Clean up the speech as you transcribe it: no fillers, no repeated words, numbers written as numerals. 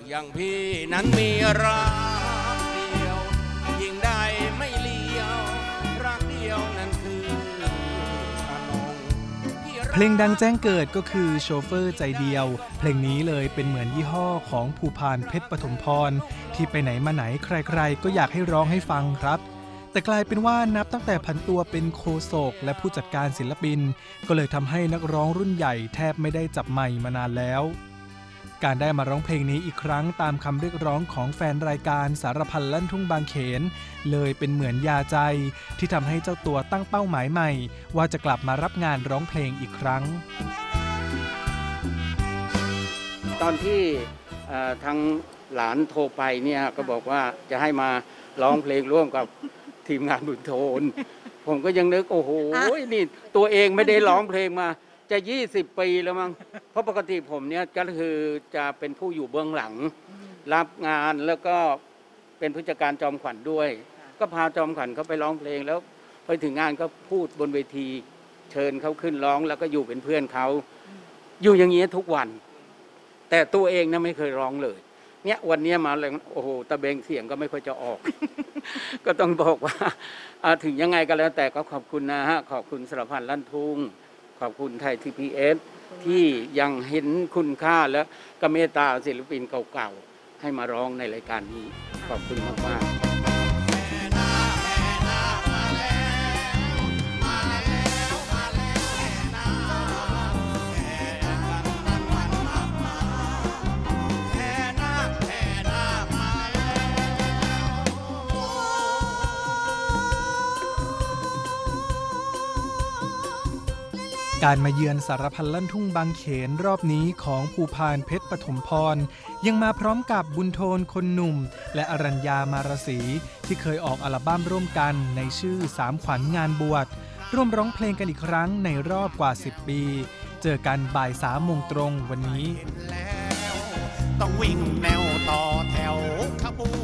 อย่างพี่นั้นมีรักเดียวยิ่งได้ไม่เลี้ยวรักเดียวนั้นคือเพลงดังแจ้งเกิดก็คือโชเฟอร์ใจเดียวเพลงนี้เลยเป็นเหมือนยี่ห้อของภูพานเพชรปฐมพรที่ไปไหนมาไหนใครๆก็อยากให้ร้องให้ฟังครับแต่กลายเป็นว่านับตั้งแต่ผันตัวเป็นโฆษกและผู้จัดการศิลปินก็เลยทำให้นักร้องรุ่นใหญ่แทบไม่ได้จับไมค์มานานแล้วการได้มาร้องเพลงนี้อีกครั้งตามคำเรียกร้องของแฟนรายการสารพันลั่นทุ่งบางเขนเลยเป็นเหมือนยาใจที่ทำให้เจ้าตัวตั้งเป้าหมายใหม่ว่าจะกลับมารับงานร้องเพลงอีกครั้งตอนที่ทางหลานโทรไปเนี่ยก็บอกว่าจะให้มาร้องเพลงร่วมกับทีมงานบุญโทนผมก็ยังนึกโอ้โหนี่ตัวเองไม่ได้ร้องเพลงมาจะ20 ปีแล้วมั้งเพราะปกติผมเนี่ยก็คือจะเป็นผู้อยู่เบื้องหลังรับงานแล้วก็เป็นผู้จัดการจอมขวัญด้วยก็พาจอมขวัญเขาไปร้องเพลงแล้วพอถึงงานก็พูดบนเวทีเชิญเขาขึ้นร้องแล้วก็อยู่เป็นเพื่อนเขาอยู่อย่างนี้ทุกวันแต่ตัวเองนะไม่เคยร้องเลยเนี่ยวันนี้มาเลยโอ้โหตะเบงเสียงก็ไม่ค่อยจะออก ก็ต้องบอกว่าถึงยังไงก็แล้วแต่ก็ขอบคุณนะฮะขอบคุณสารพันลั่นทุ่งขอบคุณไทย TPS ที่ยังเห็นคุณค่าและก็เมตตาศิลปินเก่าๆให้มาร้องในรายการนี้ขอบคุณมากๆการมาเยือนสารพันลั่นทุ่งบางเขนรอบนี้ของภูพานเพชรปฐมพรยังมาพร้อมกับบุญโทนคนหนุ่มและอรัญญามารสีที่เคยออกอัลบั้มร่วมกันในชื่อ3 ขวัญงานบวชร่วมร้องเพลงกันอีกครั้งในรอบกว่า10 ปีเจอกันบ่าย3 โมงตรงวันนี้ต้องวิ่งแนวต่อแถวขบวน